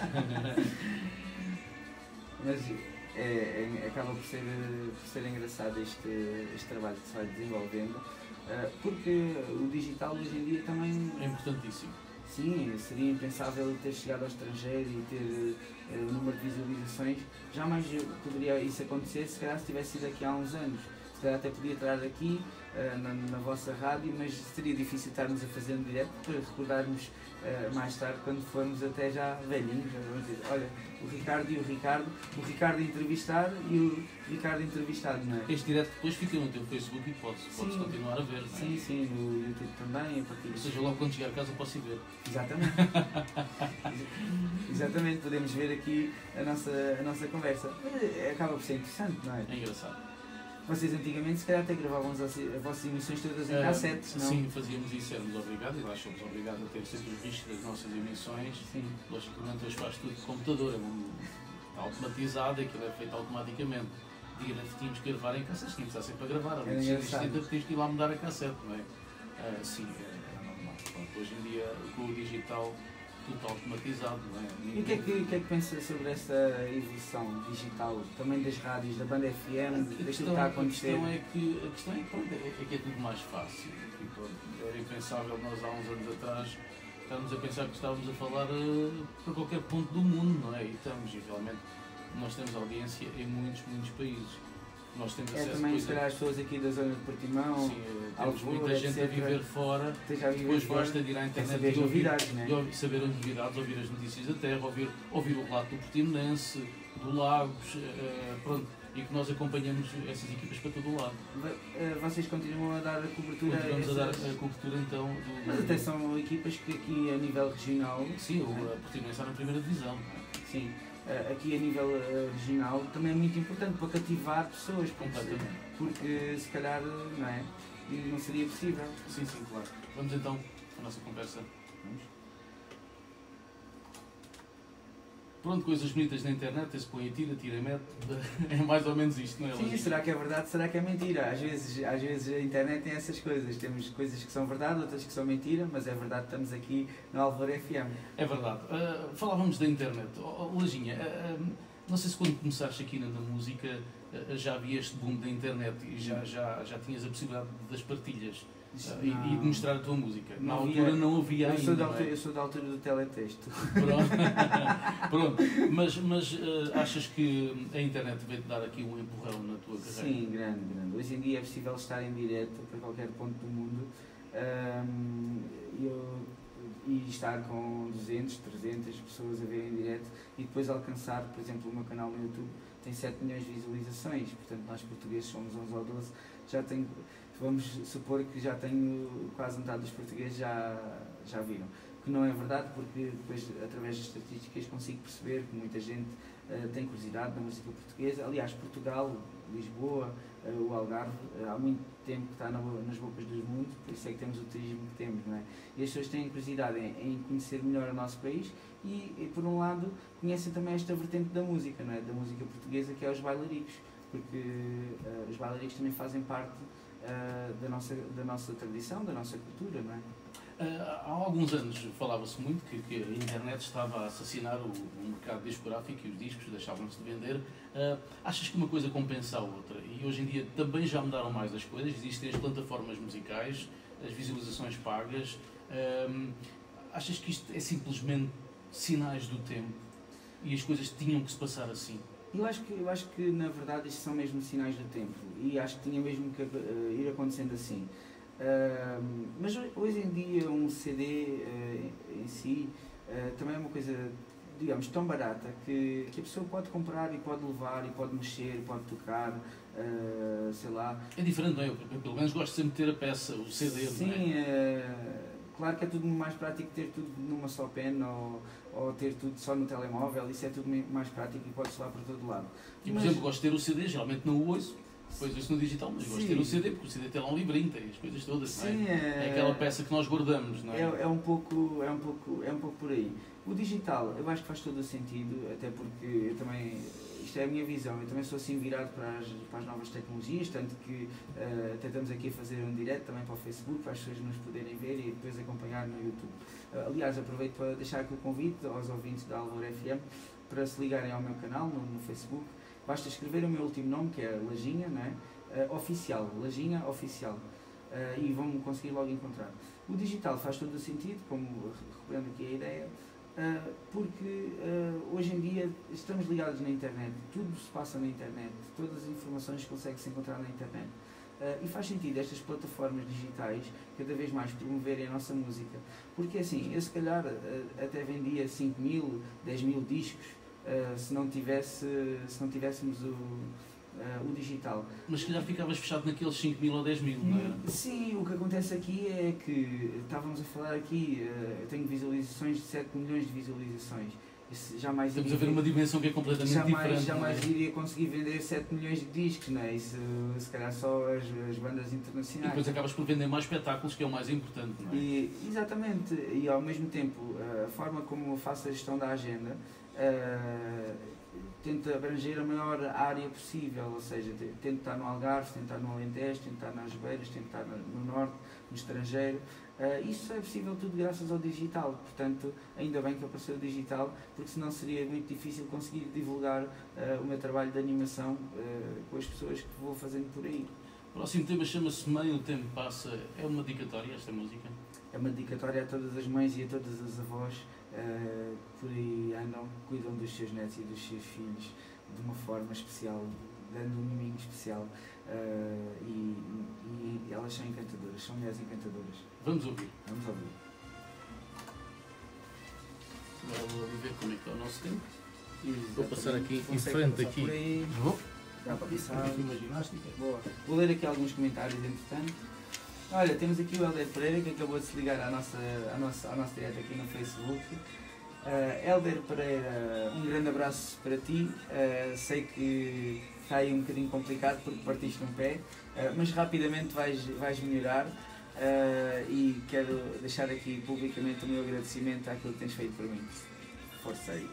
Mas é, é, acaba por ser, por ser engraçado este, este trabalho que se vai desenvolvendo. Porque o digital hoje em dia também é importantíssimo. Sim, seria impensável ter chegado ao estrangeiro e ter o uh, número de visualizações. Jamais poderia isso acontecer se calhar se tivesse sido aqui há uns anos. Se calhar até podia entrar aqui uh, na, na vossa rádio, mas seria difícil estarmos a fazer um direto para recordarmos uh, mais tarde, quando formos até já velhinhos. Já vamos dizer, olha, o Ricardo e o Ricardo, o Ricardo a entrevistar e o Ricardo entrevistado, não é? Este direto depois fica no teu Facebook e podes, podes continuar a ver, não é? Sim, sim, no YouTube também. A Ou seja, logo quando chegar a casa posso ir ver. Exatamente. Exatamente, podemos ver aqui a nossa, a nossa conversa. Acaba por ser interessante, não é? É engraçado. Vocês antigamente se calhar até gravavam as, as vossas emissões todas em uh, cassetes, não? Sim, fazíamos isso, éramos obrigados, e nós somos obrigados a ter sempre os registros das nossas emissões. Sim. Logicamente hoje faz tudo de computador, é um, automatizado, aquilo é feito automaticamente. Antigamente tínhamos que gravar em cassetes, tínhamos que estar sempre a gravar, ali tínhamos que ir lá mudar a cassete, não é? Uh, sim, era normal. Pronto, hoje em dia, com o digital, tudo automatizado, não é? E o que é que, que é que pensa sobre essa evolução digital, também das rádios, da banda F M, daquilo que está a acontecer? A questão é que, a questão é, pronto, é, é que é tudo mais fácil. E, pronto, era impensável nós há uns anos atrás estarmos a pensar que estávamos a falar uh, para qualquer ponto do mundo, não é? E estamos, e realmente nós temos audiência em muitos, muitos países. Nós temos acesso é também, se calhar, as pessoas aqui da zona de Portimão, sim, temos Alvor, muita gente etcétera, a viver fora, a viver depois fora, gosta de ir à internet saber e ouvir, novidades, né? e ouvir, saber as novidades, ouvir as notícias da terra, ouvir, ouvir o relato do Portimonense, do Lagos, uh, pronto, e que nós acompanhamos essas equipas para todo o lado. Vocês continuam a dar a cobertura? Continuamos a, essas... a dar a cobertura então do... Mas até são equipas que aqui a nível regional... Sim, o né? Portimonense está na primeira divisão. Sim. Aqui a nível uh, regional também é muito importante para cativar pessoas, porque, porque se calhar não, é? Não seria possível. Sim, sim, claro. Vamos então à nossa conversa. Vamos. Pronto, coisas bonitas na internet, se põe e tira, tira e mete, é mais ou menos isto, não é? Sim, será que é verdade, será que é mentira? Às vezes, às vezes a internet tem essas coisas, temos coisas que são verdade, outras que são mentira, mas é verdade que estamos aqui no Alvor F M. É verdade. Uh, falávamos da internet. Oh, Lajinha, uh, não sei se quando começaste aqui na, na música já havia este boom da internet e já, já, já tinhas a possibilidade das partilhas uh, e, e de mostrar a tua música. Na não altura havia, não havia eu ainda. Sou da não altura, é? Eu sou da altura do teletexto. Pronto, Pronto. mas, mas uh, achas que a internet veio-te dar aqui um empurrão na tua carreira? Sim, grande, grande. Hoje em dia é possível estar em direto para qualquer ponto do mundo um, eu, e estar com duzentas, trezentas pessoas a ver em direto e depois alcançar, por exemplo, o meu canal no YouTube tem sete milhões de visualizações, portanto nós portugueses somos onze ou doze, já tenho, vamos supor que já tenho quase metade dos portugueses já, já viram. Que não é verdade, porque depois, através das estatísticas, consigo perceber que muita gente uh, tem curiosidade na música portuguesa. Aliás, Portugal, Lisboa, uh, o Algarve, uh, há muito tempo que está na, nas bocas dos mundos, por isso é que temos o turismo que temos, não é? E as pessoas têm curiosidade em, em conhecer melhor o nosso país e, e, por um lado, conhecem também esta vertente da música, não é? Da música portuguesa, que é os bailaricos, porque uh, os bailaricos também fazem parte uh, da, nossa, da nossa tradição, da nossa cultura, não é? Uh, há alguns anos falava-se muito que, que a internet estava a assassinar o, o mercado discográfico e os discos deixavam-se de vender. Uh, achas que uma coisa compensa a outra? E hoje em dia também já mudaram mais as coisas, existem as plataformas musicais, as visualizações pagas. Uh, achas que isto é simplesmente sinais do tempo e as coisas tinham que se passar assim? Eu acho que, eu acho que na verdade isto são mesmo sinais do tempo e acho que tinha mesmo que uh, ir acontecendo assim. Uh, mas hoje em dia um C D uh, em si uh, também é uma coisa, digamos, tão barata que, que a pessoa pode comprar e pode levar e pode mexer, pode tocar, uh, sei lá. É diferente, não é? Eu, pelo menos gosto sempre de ter a peça, o C D. Sim, não é? uh, claro que é tudo mais prático ter tudo numa só pen ou, ou ter tudo só no telemóvel, isso é tudo mais prático e pode-se levar para todo lado. E, por mas, exemplo, gosto de ter o C D, geralmente não o ouço. Depois isso no digital, mas gosto de ter sim. o C D, porque o C D tem lá um livrinho, tem as coisas todas, Sim, não é? É aquela peça que nós guardamos, não é? É, é, um pouco, é, um pouco, é um pouco por aí. O digital, eu acho que faz todo o sentido, até porque eu também, isto é a minha visão, eu também sou assim virado para as, para as novas tecnologias, tanto que uh, até estamos aqui a fazer um direto também para o Facebook, para as pessoas nos poderem ver e depois acompanhar no YouTube. Uh, aliás, aproveito para deixar aqui o convite aos ouvintes da Álvaro F M para se ligarem ao meu canal no, no Facebook. Basta escrever o meu último nome, que é Lajinha, não é? Uh, oficial, Lajinha Oficial, uh, e vão-me conseguir logo encontrar. O digital faz todo o sentido, como recuperando aqui a ideia, uh, porque uh, hoje em dia estamos ligados na internet, tudo se passa na internet, todas as informações conseguem-se encontrar na internet. Uh, e faz sentido estas plataformas digitais cada vez mais promoverem a nossa música, porque assim, eu se calhar uh, até vendia cinco mil, dez mil discos uh, se, não tivesse, se não tivéssemos o Uh, o digital. Mas se calhar ficavas fechado naqueles cinco mil ou dez mil, não era? Sim, o que acontece aqui é que estávamos a falar aqui, uh, eu tenho visualizações de sete milhões de visualizações. Isso jamais Estamos iria, a ver uma dimensão que é completamente jamais, diferente. Jamais é? iria conseguir vender sete milhões de discos, não é? Isso se calhar só as, as bandas internacionais. E depois acabas por vender mais espetáculos, que é o mais importante, não é? E, exatamente, e ao mesmo tempo a forma como eu faço a gestão da agenda uh, tento abranger a maior área possível, ou seja, tento estar no Algarve, tento estar no Alentejo, tento estar nas Beiras, tento estar no Norte, no estrangeiro. Uh, isso é possível tudo graças ao digital, portanto, ainda bem que apareceu o digital, porque senão seria muito difícil conseguir divulgar uh, o meu trabalho de animação uh, com as pessoas que vou fazendo por aí. O próximo tema chama-se Mãe, o Tempo Passa. É uma dedicatória esta música? É uma dedicatória a todas as mães e a todas as avós uh, por aí andam, cuidam dos seus netos e dos seus filhos de uma forma especial, dando um miminho especial uh, e, e elas são encantadoras, são mulheres encantadoras. Vamos ouvir. Vamos ouvir. Agora vou ver como é que está o nosso tempo. Exatamente. Vou passar aqui em Consegue frente passar aqui. por aí. Vou. Dá para passar. Aqui uma ginástica. Boa. Vou ler aqui alguns comentários, entretanto. Olha, temos aqui o Helder Pereira, que acabou de se ligar à nossa, à nossa, à nossa direto aqui no Facebook. Uh, Helder Pereira, um grande abraço para ti. Uh, sei que está aí um bocadinho complicado porque partiste um pé, uh, mas rapidamente vais, vais melhorar. Uh, e quero deixar aqui publicamente o meu agradecimento àquilo que tens feito por mim. Força aí.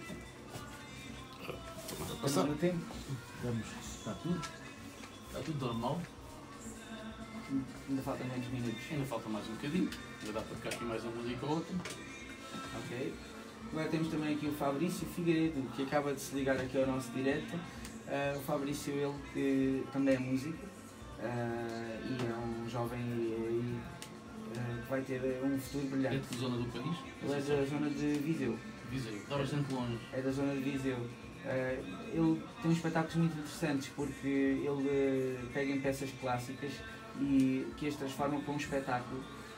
Estamos no tempo? Vamos. Está tudo? Está tudo normal? Ainda faltam muitos minutos. Ainda falta mais um bocadinho. Ainda dá para ficar aqui mais uma música ou outra. Ok. Agora temos também aqui o Fabrício Figueiredo, que acaba de se ligar aqui ao nosso direto. Uh, o Fabrício, ele que também é músico uh, e é um jovem e, uh, que vai ter um futuro brilhante. É de que zona do país? Ele é da zona de Viseu. Viseu, está bastante longe. É da zona de Viseu. Uh, ele tem uns espetáculos muito interessantes porque ele uh, pega em peças clássicas e que as transforma para um espetáculo.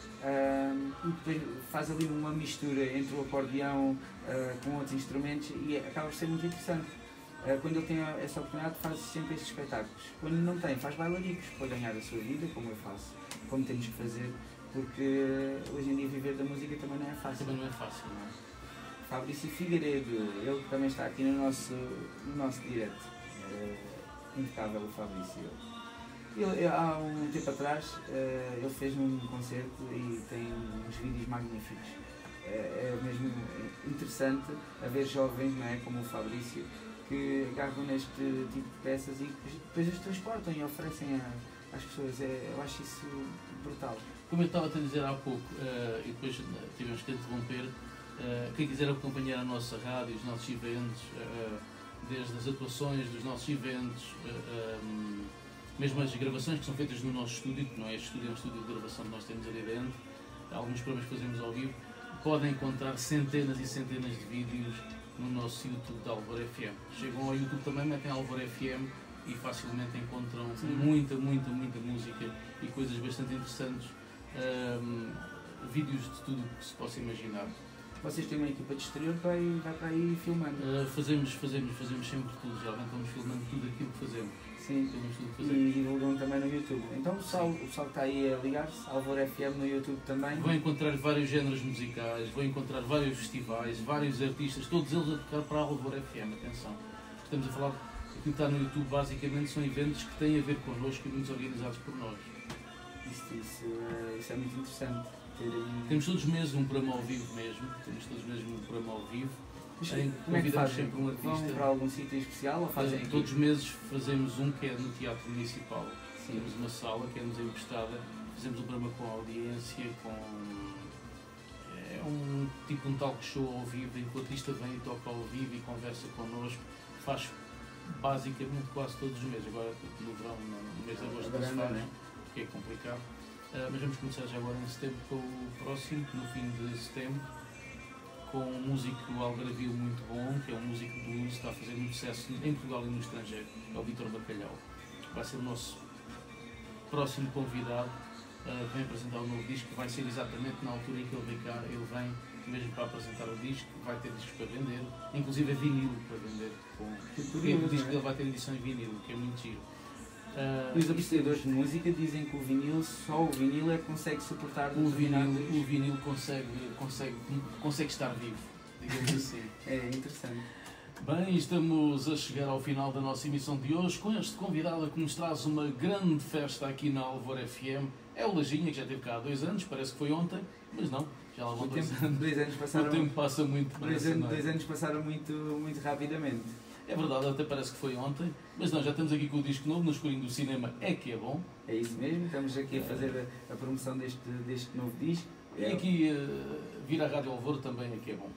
Uh, e depois faz ali uma mistura entre o acordeão uh, com outros instrumentos e acaba por ser muito interessante. Uh, quando ele tem essa oportunidade, faz sempre estes espetáculos. Quando não tem, faz bailaricos para ganhar a sua vida, como eu faço, como temos que fazer, porque hoje em dia viver da música também não é fácil. Também não é fácil, não é? Fabrício Figueiredo, ele que também está aqui no nosso, no nosso direto. Uh, impecável o Fabrício. Ele, há um tempo atrás uh, ele fez um concerto e tem uns vídeos magníficos. Uh, é mesmo interessante haver jovens, não é, como o Fabrício, que agarram neste tipo de peças e depois as transportam e oferecem a, às pessoas. É, eu acho isso brutal. Como eu estava a te dizer há pouco, uh, e depois tivemos que interromper, uh, quem quiser acompanhar a nossa rádio, os nossos eventos, uh, desde as atuações dos nossos eventos, uh, um, mesmo as gravações que são feitas no nosso estúdio, que não é este estúdio, é um estúdio de gravação que nós temos ali dentro, alguns programas que fazemos ao vivo, podem encontrar centenas e centenas de vídeos no nosso YouTube da Alvor F M. Chegam ao YouTube também, metem Alvor F M e facilmente encontram Sim. muita, muita, muita música e coisas bastante interessantes, um, vídeos de tudo que se possa imaginar. Vocês têm uma equipa de exterior que vai, vai para aí filmando? Uh, fazemos, fazemos, fazemos sempre tudo, geralmente vamos filmando tudo aquilo que fazemos. Sim, tudo e divulgam também no YouTube. Então o pessoal, o pessoal que está aí a ligar-se, Alvor F M no YouTube também. Vão encontrar vários géneros musicais, vão encontrar vários festivais, vários artistas, todos eles a tocar para a Alvor F M, atenção. Estamos a falar, aquilo que está no YouTube basicamente são eventos que têm a ver connosco e muitos organizados por nós. Isso, isso, é, isso é muito interessante. Ter aí... Temos todos os meses um programa ao vivo mesmo, temos todos os meses um programa ao vivo. Em que como é que fazem? Sempre um artista. Vão para algum sítio especial ou fazem aqui? Todos os meses fazemos um que é no Teatro Municipal. Sim. Temos uma sala que é-nos emprestada, fazemos um programa com audiência, com... é um tipo um talk show ao vivo, em que o artista vem e toca ao vivo e conversa connosco, faz basicamente quase todos os meses. Agora no verão, no mês de agosto não se faz, né? Porque é complicado. Uh, mas vamos começar já agora em setembro com o próximo, no fim de setembro, com um músico algarvio muito bom, que é um músico de blues, está a fazer muito sucesso em Portugal e no estrangeiro, é o Vítor Bacalhau. Vai ser o nosso próximo convidado, uh, que vem apresentar o novo disco, que vai ser exatamente na altura em que ele vem cá, ele vem mesmo para apresentar o disco, vai ter discos para vender, inclusive é vinilo para vender, com, porque o disco dele vai ter edição em vinilo, que é muito giro. Uh, os apreciadores de música dizem que o vinil, só o vinil é que consegue suportar o vinil, o vinil consegue, consegue, consegue estar vivo, digamos assim. É interessante. Bem, estamos a chegar ao final da nossa emissão de hoje com este convidado que nos traz uma grande festa aqui na Alvor F M. É o Lajinha, que já esteve cá há dois anos, parece que foi ontem, mas não, já lá vão dois anos. Dois anos passaram, o tempo passa muito depressa. Dois, dois anos passaram muito, muito rapidamente. É verdade, até parece que foi ontem, mas não, já estamos aqui com o disco novo, no escurinho do cinema é que é bom. É isso mesmo, estamos aqui a fazer a, a promoção deste, deste novo disco. E aqui uh, vir à Rádio Alvor também é que é bom.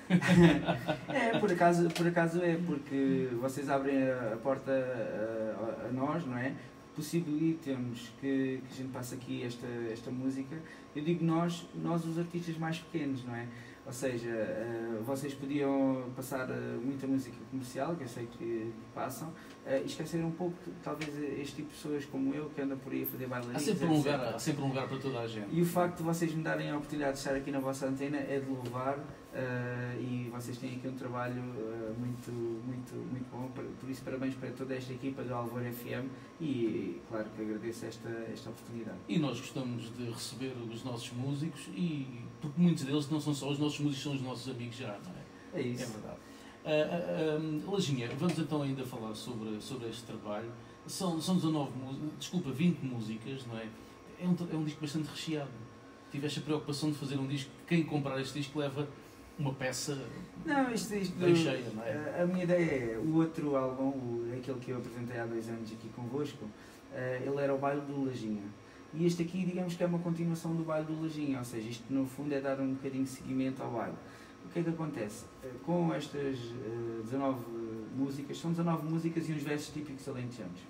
É, por acaso, por acaso é, porque vocês abrem a, a porta a, a, a nós, não é? Possibilitam-nos que, que a gente passe aqui esta, esta música. Eu digo nós, nós os artistas mais pequenos, não é? Ou seja, uh, vocês podiam passar uh, muita música comercial, que eu sei que passam, uh, e esquecer um pouco, talvez, este tipo de pessoas como eu, que anda por aí a fazer bailarinos. Há sempre um lugar, há sempre um lugar para toda a gente. E o facto de vocês me darem a oportunidade de estar aqui na vossa antena é de louvar, uh, e vocês têm aqui um trabalho uh, muito, muito, muito bom. Por isso, parabéns para toda esta equipa do Alvor F M e, claro, que agradeço esta, esta oportunidade. E nós gostamos de receber os nossos músicos, e porque muitos deles não são só os nossos músicos, são os nossos amigos já, não é? É isso. É verdade. Uh, uh, uh, Lajinha, vamos então ainda falar sobre, sobre este trabalho. São, são dezanove músicas, desculpa, vinte músicas, não é? É um, é um disco bastante recheado. Tiveste a preocupação de fazer um disco que quem comprar este disco leva uma peça não, isto, isto, bem cheia, não é? A minha ideia é, o outro álbum, o, aquele que eu apresentei há dois anos aqui convosco, uh, ele era o Baile do Lajinha. E este aqui, digamos que é uma continuação do Baile do Lajinha, ou seja, isto no fundo é dar um bocadinho de seguimento ao baile. O que é que acontece? Com estas uh, dezanove músicas, são dezanove músicas e uns versos típicos alentejanos.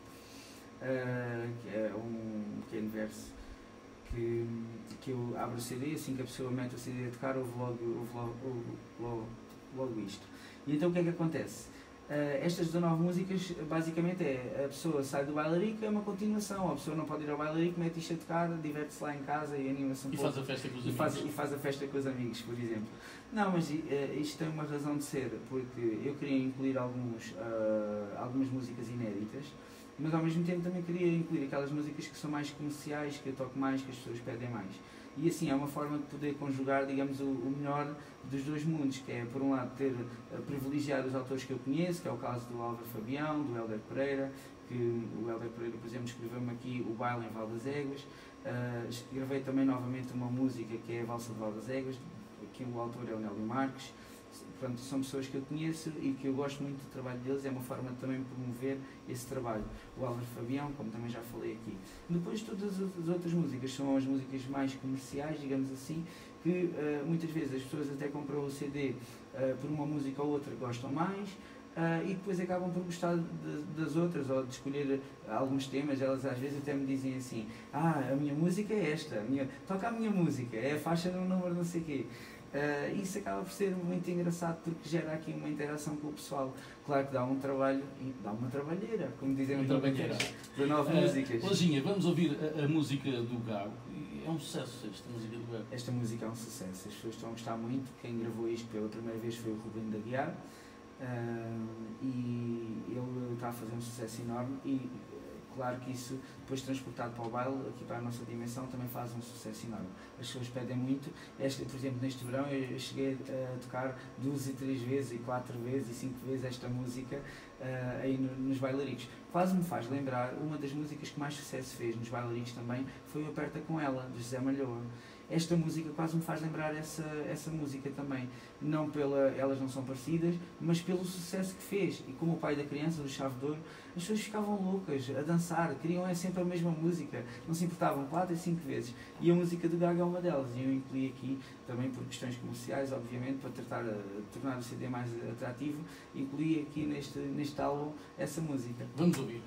Uh, que é um pequeno verso que, que eu abro o C D, assim que a pessoa mete o C D a tocar, ouve logo, ouve logo, ouve logo, logo isto. E então o que é que acontece? Uh, estas dezanove músicas, basicamente é, a pessoa sai do bailarico, é uma continuação, a pessoa não pode ir ao bailarico, mete isto a tocar, diverte-se lá em casa e anima-se um e pouco. Faz a festa com os e amigos. Faz, e faz a festa com os amigos, por exemplo. Não, mas uh, isto tem uma razão de ser, porque eu queria incluir alguns, uh, algumas músicas inéditas, mas ao mesmo tempo também queria incluir aquelas músicas que são mais comerciais, que eu toco mais, que as pessoas pedem mais. E assim é uma forma de poder conjugar, digamos, o, o melhor dos dois mundos, que é, por um lado, ter uh, privilegiado os autores que eu conheço, que é o caso do Álvaro Fabião, do Hélder Pereira, que o Hélder Pereira, por exemplo, escreveu-me aqui o Baile em Val das Éguas. Uh, gravei também novamente uma música que é a Valsa de Val das Éguas, que o autor é o Nélio Marques. Portanto, são pessoas que eu conheço e que eu gosto muito do trabalho deles, é uma forma de também promover esse trabalho. O Álvaro Fabião, como também já falei aqui. Depois, todas as outras músicas são as músicas mais comerciais, digamos assim, que uh, muitas vezes as pessoas até compram o C D uh, por uma música ou outra que gostam mais, uh, e depois acabam por gostar de, das outras, ou de escolher alguns temas. Elas às vezes até me dizem assim: ah, a minha música é esta, a minha, toca a minha música, é a faixa no número não sei o quê. Uh, isso acaba por ser muito engraçado porque gera aqui uma interação com o pessoal. Claro que dá um trabalho, e dá uma trabalheira, como dizem uma no trabalheira. de nove uh, músicas. Lojinha, vamos ouvir a, a música do Gago. É um sucesso esta música do Gago. Esta música é um sucesso, as pessoas estão a gostar muito. Quem gravou isto pela primeira vez foi o Rubem da Guiar, uh, e ele está a fazer um sucesso enorme. E claro que isso, depois transportado para o baile, aqui para a nossa dimensão, também faz um sucesso enorme. As pessoas pedem muito. Esta, por exemplo, neste verão eu cheguei a tocar duas e três vezes, e quatro vezes, e cinco vezes esta música uh, aí no, nos bailaricos. Quase me faz lembrar, uma das músicas que mais sucesso fez nos bailaricos também foi o Aperta Com Ela, de José Malhoa. Esta música quase me faz lembrar essa, essa música também. Não pela, elas não são parecidas, mas pelo sucesso que fez. E como o pai da criança, do Chave de Ouro, as pessoas ficavam loucas a dançar, queriam é sempre a mesma música, não se importavam quatro e cinco vezes. E a música do Gago é uma delas. E eu incluí aqui, também por questões comerciais, obviamente, para tentar uh, tornar o C D mais atrativo, incluí aqui neste, neste álbum essa música. Vamos ouvir.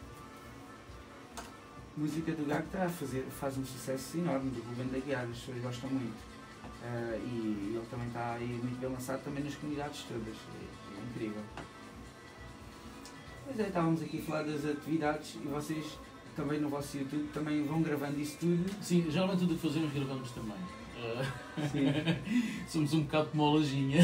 Música do Gago está a fazer, faz um sucesso enorme, do Rubem da Guiar, as pessoas gostam muito. Uh, e ele também está aí muito bem lançado também nas comunidades todas, é, é incrível. Pois é, estávamos aqui a falar das atividades e vocês também no vosso YouTube também vão gravando isso tudo. Sim, geralmente tudo o que fazemos gravamos também. Sim. Somos um bocado como a Lojinha.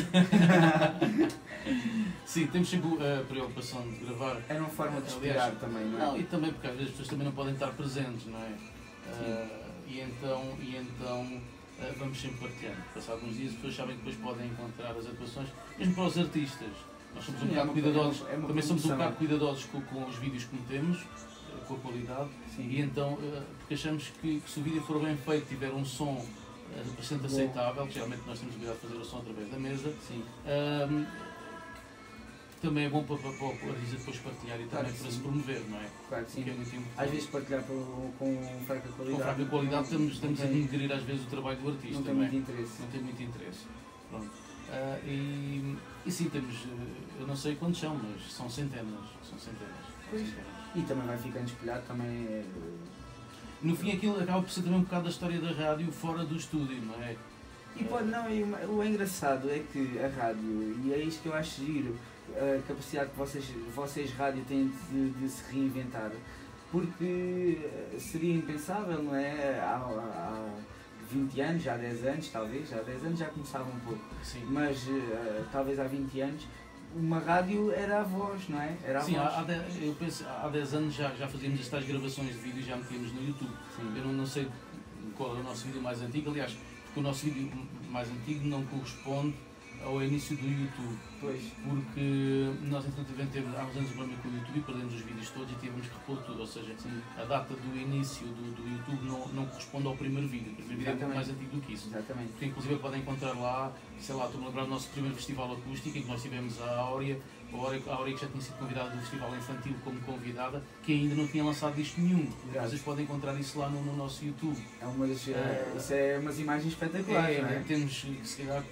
Sim, temos sempre a preocupação de gravar. É uma forma de inspirar também, não é? Não, e também porque às vezes as pessoas também não podem estar presentes, não é? Uh, e então, e então uh, vamos sempre partilhando. Passados uns dias as pessoas sabem que depois podem encontrar as atuações, mesmo para os artistas. Nós somos um Sim, bocado é cuidadosos, é uma também somos um produção. bocado cuidadosos com, com os vídeos que metemos, com a qualidade. Sim. E então, uh, porque achamos que, que se o vídeo for bem feito, tiver um som uh, bastante aceitável, que geralmente nós temos cuidado de fazer o som através da mesa, Sim. uh, também é bom para, para, para o artista depois partilhar e Claro também que para sim. se promover, não é? Claro que sim. Porque é muito importante. Às vezes partilhar com, com fraca qualidade. Com fraca qualidade estamos, não estamos a tem- denegrir às vezes o trabalho do artista, Não tem não é? muito interesse. Não tem muito interesse. Pronto. Ah, e, e sim, temos, eh, eu não sei quantos são, mas são centenas. São centenas. São Pois. centenas. E também vai ficando espelhado também. é, No fim, aquilo acaba por ser também um bocado da história da rádio fora do estúdio, não é? E pode não, e o o engraçado é que a rádio, e é isto que eu acho giro, a capacidade que vocês, vocês rádio têm de, de se reinventar, porque seria impensável, não é? Há, há vinte anos, já há dez anos talvez, já há dez anos já começava um pouco, Sim. mas uh, talvez há vinte anos, uma rádio era a voz, não é? Era a Sim, voz. há, há de- eu penso, há dez anos já, já fazíamos estas gravações de vídeo e já metíamos no YouTube. Sim. Eu não, não sei qual é o nosso vídeo mais antigo, aliás, porque o nosso vídeo mais antigo não corresponde ao início do YouTube, Pois. porque nós entretanto tivemos teve, há uns anos um problema com o YouTube e perdemos os vídeos todos e tivemos que repor tudo, ou seja, Sim. a data do início do, do YouTube não, não corresponde ao primeiro vídeo, o primeiro vídeo é muito Exatamente. mais antigo do que isso. Exatamente. Porque inclusive podem encontrar lá, sei lá, estou-me a lembrar do nosso primeiro festival acústico em que nós tivemos a Áurea, a Áurea, a Áurea que já tinha sido convidada do festival infantil como convidada, que ainda não tinha lançado disco nenhum. Exato. Vocês podem encontrar isso lá no, no nosso YouTube. É umas, Ah, isso é umas imagens espetaculares, É, não é? temos que se calhar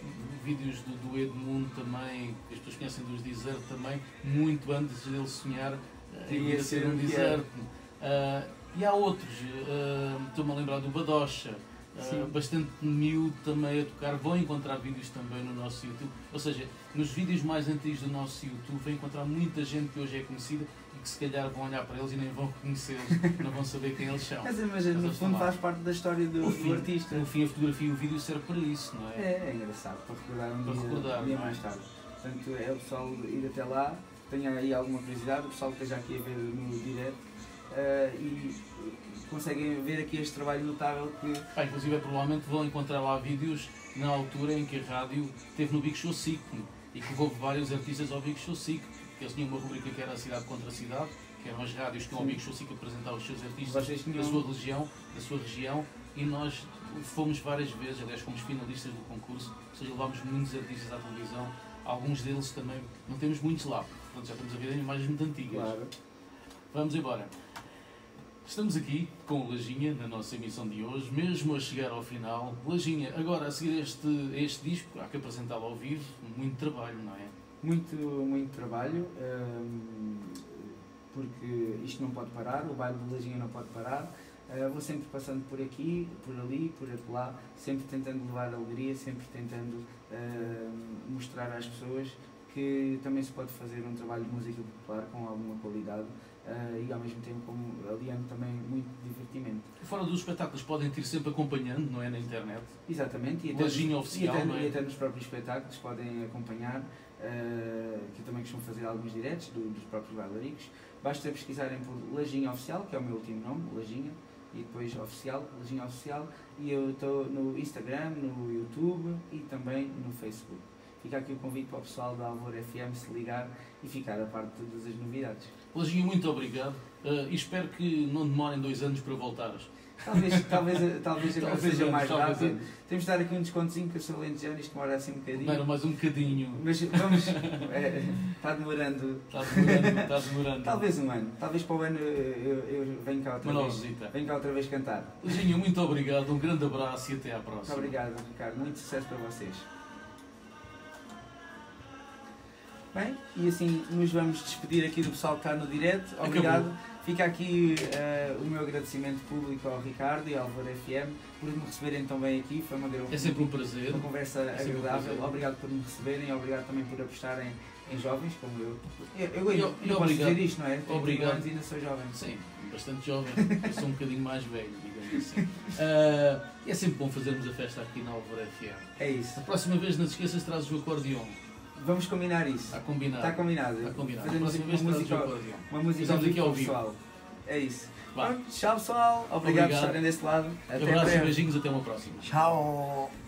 vídeos do, do Edmundo também, que as pessoas conhecem dos Desert também, muito antes dele sonhar uh, em ir a ser um Desert. Uh, e há outros, uh, estou-me a lembrar do Badocha, uh, bastante miúdo também a tocar, vão encontrar vídeos também no nosso YouTube, ou seja, nos vídeos mais antigos do nosso YouTube vão encontrar muita gente que hoje é conhecida e que se calhar vão olhar para eles e nem vão reconhecê-los, não vão saber quem eles são. Mas imagina, no fundo faz parte da história do, fim, do artista. No fim a fotografia e o vídeo serve para isso, não é? É, é engraçado, para recordar um para dia, recordar, um dia é? mais tarde. Portanto, é o pessoal ir até lá, tenha aí alguma curiosidade, o pessoal que esteja aqui a ver no direto. Uh, e conseguem ver aqui este trabalho notável que... Ah, inclusive, é, provavelmente vão encontrar lá vídeos na altura em que a rádio esteve no Big Show SIC e que houve vários artistas ao Big Show SIC, porque eles tinham uma rubrica que era a cidade contra a cidade, que eram as rádios que iam ao Big Show SIC apresentar os seus artistas tinham... da sua região, da sua região, e nós fomos várias vezes, aliás fomos finalistas do concurso, ou seja, levámos muitos artistas à televisão, alguns deles também, não temos muitos lá, portanto já estamos a ver em imagens muito antigas. Claro. Vamos embora. Estamos aqui com o Lajinha na nossa emissão de hoje, mesmo a chegar ao final. Lajinha, agora a seguir este, este disco, há que apresentá-lo ao vivo, muito trabalho, não é? Muito, muito trabalho, hum, porque isto não pode parar, o baile do Lajinha não pode parar. Uh, vou sempre passando por aqui, por ali, por acolá, sempre tentando levar alegria, sempre tentando uh, mostrar às pessoas que também se pode fazer um trabalho de música popular com alguma qualidade. Uh, e ao mesmo tempo como aliando também muito divertimento. Fora dos espetáculos podem ir sempre acompanhando, não é? Na internet. Exatamente, e até, Lajinha oficial, e, até, não é? e até nos próprios espetáculos podem acompanhar, uh, que eu também costumo fazer alguns diretos do, dos próprios bailaricos. Basta pesquisarem por Lajinha Oficial, que é o meu último nome, Lajinha, e depois Oficial, Lajinha Oficial, e eu estou no Instagram, no YouTube e também no Facebook. Fica aqui o convite para o pessoal da Alvor F M se ligar e ficar a par de todas as novidades. Lajinha, muito obrigado uh, e espero que não demorem dois anos para voltares. Talvez, talvez, talvez agora Talvez seja anos, mais talvez rápido. Temos de dar aqui um descontozinho, que eu sou lentejano, isto demora assim um bocadinho. Demora mais um bocadinho. Mas vamos, é, está demorando. Está demorando, está demorando. Talvez um ano, talvez para o ano eu, eu venho cá outra Uma vez. visita. Venho cá outra vez cantar. Lajinha, muito obrigado, um grande abraço e até à próxima. Muito obrigado, Ricardo, muito sucesso para vocês. Bem, e assim nos vamos despedir aqui do pessoal que está no direto. Obrigado. Acabou. Fica aqui uh, o meu agradecimento público ao Ricardo e ao Alvor F M por me receberem tão bem aqui. Foi uma, é sempre um prazer. Uma conversa é agradável. Um obrigado por me receberem, obrigado também por apostarem em jovens como eu. Eu, eu, eu, eu eu não posso dizer isto, não é? Tenho obrigado. anos e ainda sou jovem. Sim, bastante jovem. Eu sou um bocadinho mais velho, digamos assim. Uh, é sempre bom fazermos a festa aqui na Alvor F M. É isso. A próxima vez, não te esqueças, trazes o acordeão. Vamos combinar isso. Está combinado. Está combinado. Está combinado. Fazemos uma música, uma música aqui ao vivo. Pessoal. É isso. Vá. Tchau, pessoal. Obrigado, Obrigado por estarem desse lado. Até Abraço breve. e beijinhos. Até uma próxima. Tchau.